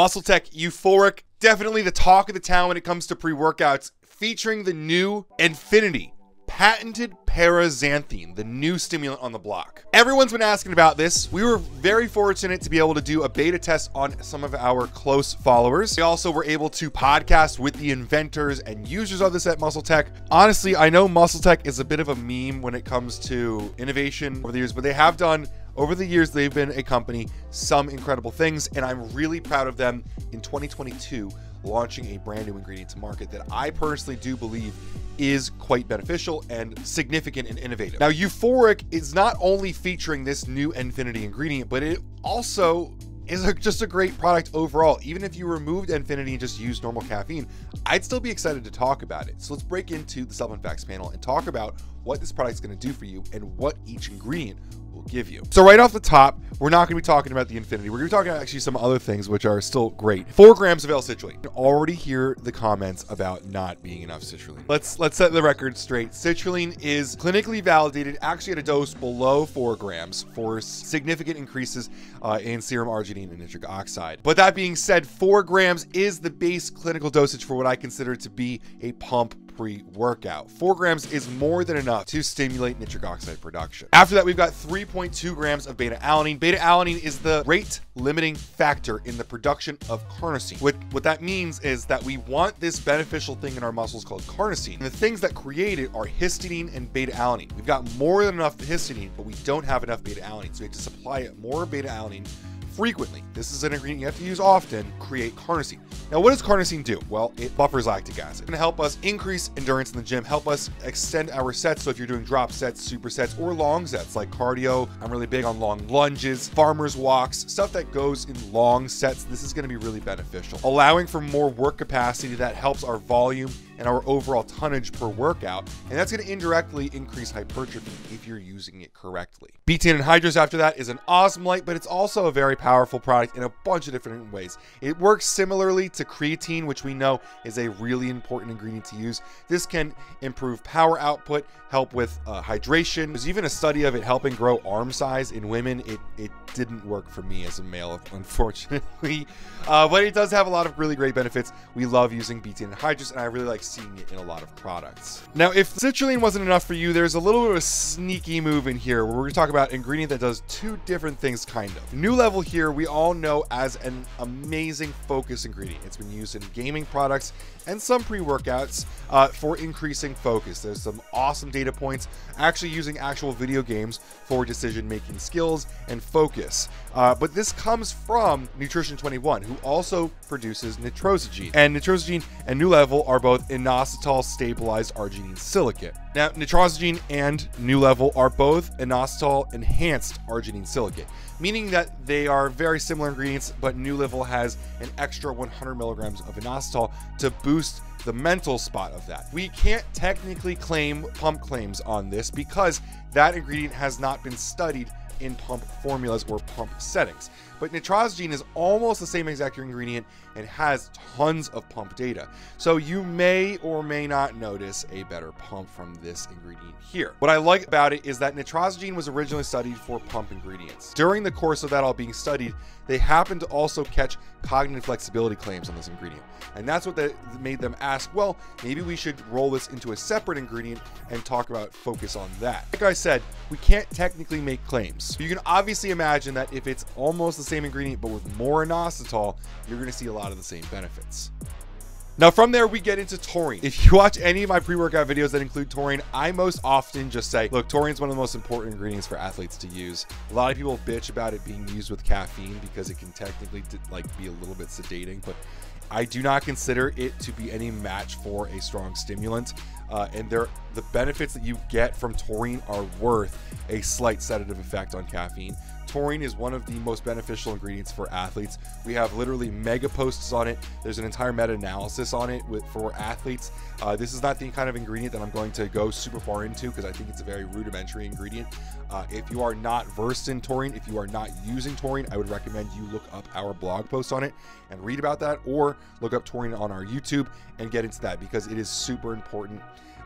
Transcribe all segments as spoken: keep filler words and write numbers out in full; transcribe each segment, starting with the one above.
MuscleTech EuphoriQ, definitely the talk of the town when it comes to pre-workouts, featuring the new enfinity, patented Paraxanthine, the new stimulant on the block. Everyone's been asking about this. We were very fortunate to be able to do a beta test on some of our close followers. We also were able to podcast with the inventors and users of this at MuscleTech. Honestly, I know MuscleTech is a bit of a meme when it comes to innovation over the years, but they have done, over the years, they've been a company, some incredible things, and I'm really proud of them in twenty twenty-two launching a brand new ingredient to market that I personally do believe is quite beneficial and significant and innovative. Now, EuphoriQ is not only featuring this new enfinity ingredient, but it also is a, just a great product overall. Even if you removed enfinity and just used normal caffeine, I'd still be excited to talk about it. So let's break into the supplement facts panel and talk about what this product is going to do for you and what each ingredient will give you. So right off the top, we're not going to be talking about the infinity. We're going to be talking about actually some other things which are still great. Four grams of L-citrulline. You can already hear the comments about not being enough citrulline. Let's let's set the record straight. Citrulline is clinically validated actually at a dose below four grams for significant increases uh, in serum arginine and nitric oxide. But that being said, four grams is the base clinical dosage for what I consider to be a pump pre-workout. Four grams is more than enough to stimulate nitric oxide production. After that, we've got three point two grams of beta-alanine. Beta-alanine is the rate limiting factor in the production of carnosine. What, what that means is that we want this beneficial thing in our muscles called carnosine. And the things that create it are histidine and beta-alanine. We've got more than enough histidine, but we don't have enough beta-alanine. So we have to supply more beta-alanine frequently. This is an ingredient you have to use often, create carnosine. Now, what does carnosine do? Well, it buffers lactic acid. It's gonna help us increase endurance in the gym, help us extend our sets. So if you're doing drop sets, supersets, or long sets like cardio, I'm really big on long lunges, farmer's walks, stuff that goes in long sets, this is gonna be really beneficial. Allowing for more work capacity that helps our volume and our overall tonnage per workout, and that's going to indirectly increase hypertrophy if you're using it correctly. Betaine anhydrous after that is an awesome light, but it's also a very powerful product in a bunch of different ways. It works similarly to creatine, which we know is a really important ingredient to use. This can improve power output, help with uh, hydration. There's even a study of it helping grow arm size in women. It, it didn't work for me as a male, unfortunately, uh, but it does have a lot of really great benefits. We love using betaine anhydrous, and I really like seeing it in a lot of products. Now, if citrulline wasn't enough for you, there's a little bit of a sneaky move in here where we're going to talk about an ingredient that does two different things, kind of. New Level here, we all know as an amazing focus ingredient. It's been used in gaming products and some pre-workouts uh, for increasing focus. There's some awesome data points actually using actual video games for decision-making skills and focus. Uh, but this comes from Nutrition twenty-one, who also produces nitrosogene. And nitrosogene and New Level are both inositol stabilized arginine silicate. Now, nitrosogene and New Level are both inositol enhanced arginine silicate, meaning that they are very similar ingredients, but New Level has an extra one hundred milligrams of inositol to boost the mental spot of that. We can't technically claim pump claims on this because that ingredient has not been studied in pump formulas or pump settings. But nitrosogene is almost the same exact ingredient and has tons of pump data. So you may or may not notice a better pump from this ingredient here. What I like about it is that nitrosogene was originally studied for pump ingredients. During the course of that all being studied, they happened to also catch cognitive flexibility claims on this ingredient. And that's what that made them ask, well, maybe we should roll this into a separate ingredient and talk about focus on that. Like I said, we can't technically make claims. You can obviously imagine that if it's almost the same ingredient but with more inositol, you're going to see a lot of the same benefits. Now from there, we get into taurine. If you watch any of my pre-workout videos that include taurine, I most often just say, look, taurine is one of the most important ingredients for athletes to use. A lot of people bitch about it being used with caffeine because it can technically like be a little bit sedating, but I do not consider it to be any match for a strong stimulant. Uh, and there, the benefits that you get from taurine are worth a slight sedative effect on caffeine. Taurine is one of the most beneficial ingredients for athletes. We have literally mega posts on it. There's an entire meta-analysis on it with for athletes. Uh, this is not the kind of ingredient that I'm going to go super far into because I think it's a very rudimentary ingredient. Uh, if you are not versed in taurine, if you are not using taurine, I would recommend you look up our blog post on it and read about that, or look up taurine on our YouTube and get into that because it is super important.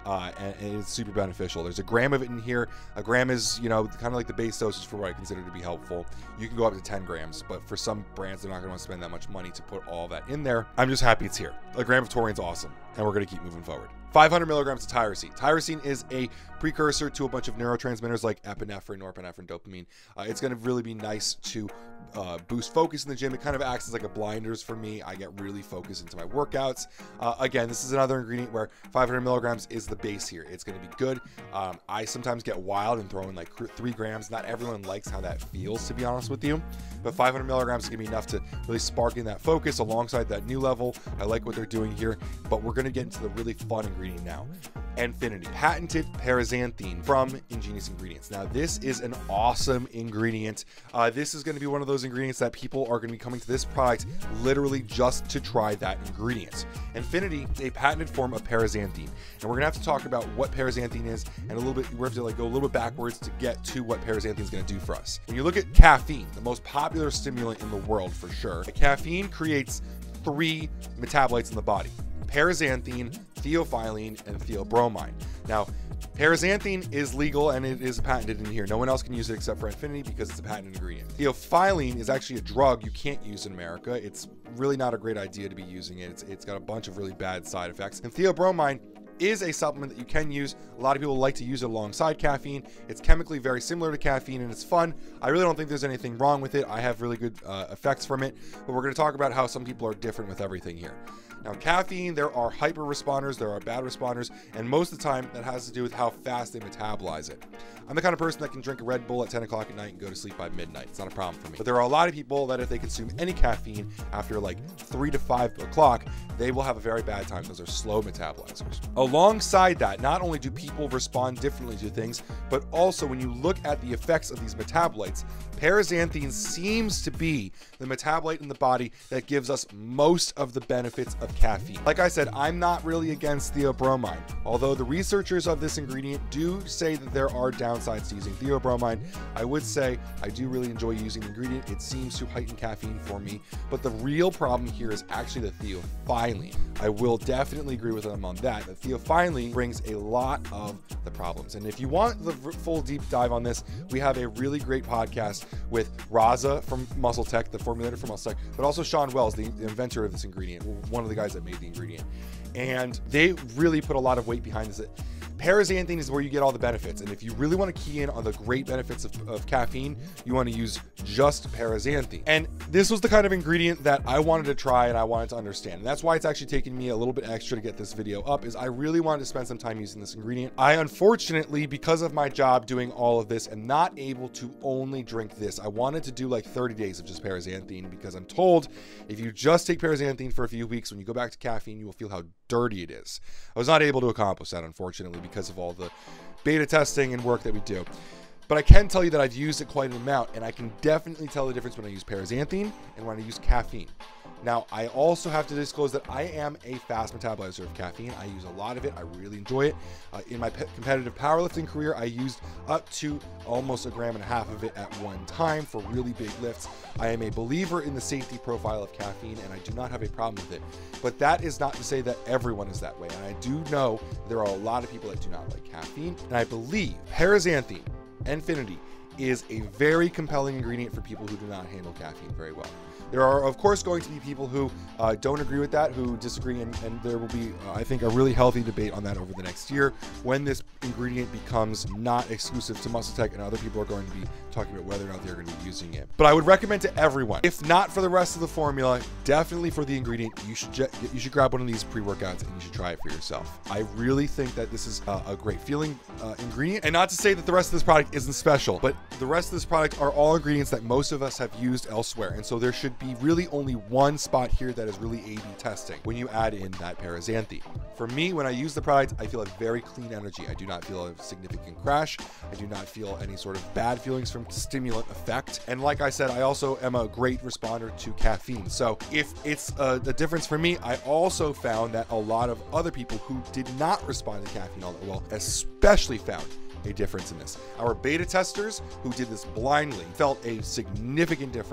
uh, and, and it's super beneficial. There's a gram of it in here. A gram is, you know, kind of like the base dosage for what I consider to be helpful. You can go up to ten grams, but for some brands, they're not going to want to spend that much money to put all that in there. I'm just happy it's here. A gram of taurine's awesome, and we're going to keep moving forward. five hundred milligrams of tyrosine. Tyrosine is a precursor to a bunch of neurotransmitters like epinephrine, norepinephrine, dopamine. Uh, it's going to really be nice to uh, boost focus in the gym. It kind of acts as like a blinders for me. I get really focused into my workouts. Uh, again, this is another ingredient where five hundred milligrams is the base here. It's going to be good. Um, I sometimes get wild and throw in like three grams. Not everyone likes how that feels, to be honest with you, but five hundred milligrams is going to be enough to really spark in that focus alongside that new level. I like what they're doing here, but we're going to get into the really fun ingredient now. Enfinity, patented paraxanthine from Ingenious Ingredients. Now, this is an awesome ingredient. Uh, this is going to be one of those ingredients that people are going to be coming to this product literally just to try that ingredient. Enfinity is a patented form of paraxanthine, and we're going to have to talk about what paraxanthine is and a little bit. We have to like go a little bit backwards to get to what paraxanthine is going to do for us. When you look at caffeine, the most popular stimulant in the world for sure, caffeine creates three metabolites in the body: paraxanthine, theophylline, and theobromine. Now, paraxanthine is legal and it is patented in here. No one else can use it except for Enfinity because it's a patented ingredient. Theophylline is actually a drug you can't use in America. It's really not a great idea to be using it. It's, it's got a bunch of really bad side effects. And theobromine is a supplement that you can use. A lot of people like to use it alongside caffeine. It's chemically very similar to caffeine and it's fun. I really don't think there's anything wrong with it. I have really good uh, effects from it, but we're going to talk about how some people are different with everything here. Now, caffeine, there are hyper responders, there are bad responders, and most of the time that has to do with how fast they metabolize it. I'm the kind of person that can drink a Red Bull at ten o'clock at night and go to sleep by midnight. It's not a problem for me. But there are a lot of people that if they consume any caffeine after like three to five o'clock, they will have a very bad time. Those are slow metabolizers. Alongside that, not only do people respond differently to things, but also when you look at the effects of these metabolites, paraxanthine seems to be the metabolite in the body that gives us most of the benefits of caffeine. Like I said, I'm not really against theobromine, although the researchers of this ingredient do say that there are downsides to using theobromine. I would say I do really enjoy using the ingredient. It seems to heighten caffeine for me, but the real problem here is actually the theophylline. I will definitely agree with them on that. The theophylline brings a lot of the problems. And if you want the full deep dive on this, we have a really great podcast with Raza from MuscleTech, the formulator for MuscleTech, but also Sean Wells, the, the inventor of this ingredient, one of the guys that made the ingredient. And they really put a lot of weight behind this. Paraxanthine is where you get all the benefits, and if you really want to key in on the great benefits of, of caffeine, you want to use just paraxanthine. And this was the kind of ingredient that I wanted to try and I wanted to understand, and that's why it's actually taken me a little bit extra to get this video up, is I really wanted to spend some time using this ingredient. I unfortunately, because of my job doing all of this, am not able to only drink this. I wanted to do like thirty days of just paraxanthine, because I'm told if you just take paraxanthine for a few weeks, when you go back to caffeine, you will feel how dirty it is. I was not able to accomplish that, unfortunately, because of all the beta testing and work that we do. But I can tell you that I've used it quite an amount, and I can definitely tell the difference when I use paraxanthine and when I use caffeine. Now, I also have to disclose that I am a fast metabolizer of caffeine. I use a lot of it. I really enjoy it. Uh, in my competitive powerlifting career, I used up to almost a gram and a half of it at one time for really big lifts. I am a believer in the safety profile of caffeine, and I do not have a problem with it. But that is not to say that everyone is that way. And I do know there are a lot of people that do not like caffeine. And I believe paraxanthine, Enfinity, is a very compelling ingredient for people who do not handle caffeine very well. There are, of course, going to be people who uh, don't agree with that, who disagree, and, and there will be, uh, I think, a really healthy debate on that over the next year when this ingredient becomes not exclusive to MuscleTech, and other people are going to be talking about whether or not they're going to be using it. But I would recommend to everyone, if not for the rest of the formula, definitely for the ingredient, you should you should grab one of these pre-workouts and you should try it for yourself. I really think that this is uh, a great feeling uh, ingredient, and not to say that the rest of this product isn't special, but the rest of this product are all ingredients that most of us have used elsewhere, and so there should be really only one spot here that is really A B testing when you add in that paraxanthine. For me, when I use the product, I feel a very clean energy. I do not feel a significant crash. I do not feel any sort of bad feelings from stimulant effect. And like I said, I also am a great responder to caffeine. So if it's a, a difference for me, I also found that a lot of other people who did not respond to caffeine all that well, especially found a difference in this. Our beta testers who did this blindly felt a significant difference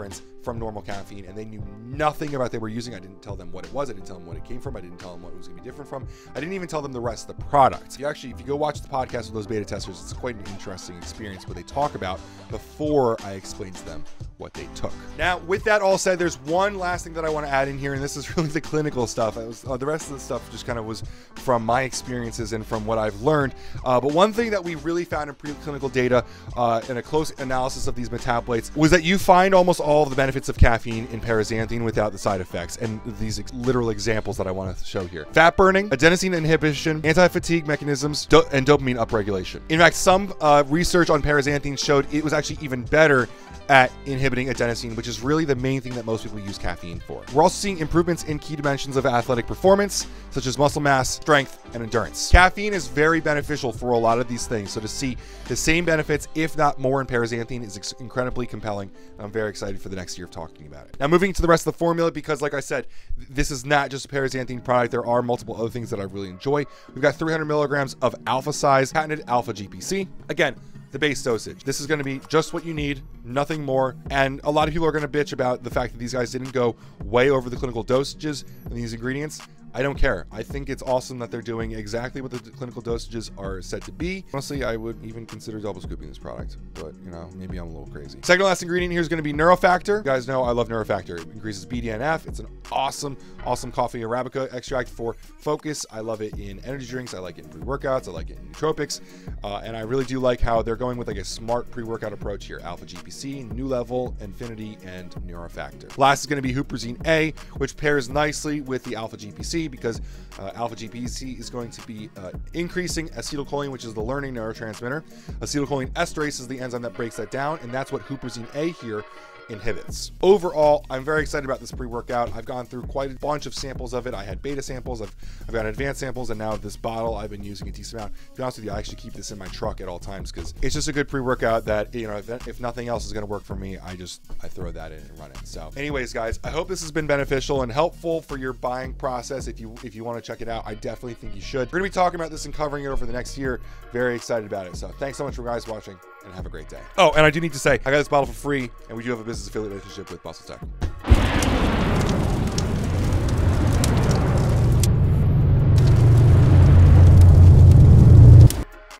from normal caffeine, and they knew nothing about what they were using. I didn't tell them what it was. I didn't tell them what it came from. I didn't tell them what it was going to be different from. I didn't even tell them the rest of the product. You actually, if you go watch the podcast with those beta testers, it's quite an interesting experience what they talk about before I explain to them what they took. Now, with that all said, there's one last thing that I want to add in here, and this is really the clinical stuff. It was, uh, the rest of the stuff just kind of was from my experiences and from what I've learned. Uh, but one thing that we really found in preclinical data uh, in a close analysis of these metabolites was that you find almost all of the benefits of caffeine in paraxanthine without the side effects. And these ex literal examples that I want to show here: fat burning, adenosine inhibition, anti-fatigue mechanisms, do and dopamine upregulation. In fact, some uh, research on paraxanthine showed it was actually even better at inhibiting adenosine, which is really the main thing that most people use caffeine for. We're also seeing improvements in key dimensions of athletic performance, such as muscle mass, strength, and endurance. Caffeine is very beneficial for a lot of these things, so to see the same benefits, if not more, in paraxanthine is incredibly compelling. I'm very excited for the next year of talking about it. Now, moving to the rest of the formula, because like I said, this is not just a paraxanthine product. There are multiple other things that I really enjoy. We've got three hundred milligrams of alpha size, patented alpha G P C. Again, the base dosage. This is going to be just what you need, nothing more. And a lot of people are going to bitch about the fact that these guys didn't go way over the clinical dosages and these ingredients. I don't care. I think it's awesome that they're doing exactly what the clinical dosages are said to be. Honestly, I would even consider double scooping this product, but you know, maybe I'm a little crazy. Second to last ingredient here is going to be Neurofactor. You guys know I love Neurofactor. It increases B D N F. It's an awesome, awesome coffee Arabica extract for focus. I love it in energy drinks. I like it in pre-workouts. I like it in nootropics. Uh, and I really do like how they're going with like a smart pre-workout approach here. Alpha G P C, New Level, Enfinity, and Neurofactor. Last is going to be Huperzine A, which pairs nicely with the Alpha G P C, because uh, alpha G P C is going to be uh, increasing acetylcholine, which is the learning neurotransmitter. Acetylcholine esterase is the enzyme that breaks that down, and that's what Huperzine A here inhibits. Overall, I'm very excited about this pre-workout. I've gone through quite a bunch of samples of it. I had beta samples, I've, I've got advanced samples, and now this bottle I've been using a decent amount. To be honest with you, I actually keep this in my truck at all times because it's just a good pre-workout that, you know, if, if nothing else is going to work for me, I just, I throw that in and run it. So anyways, guys, I hope this has been beneficial and helpful for your buying process. If you, if you want to check it out, I definitely think you should. We're going to be talking about this and covering it over the next year. Very excited about it. So thanks so much for guys watching, and have a great day. Oh, and I do need to say, I got this bottle for free, and we do have a business affiliate relationship with MuscleTech.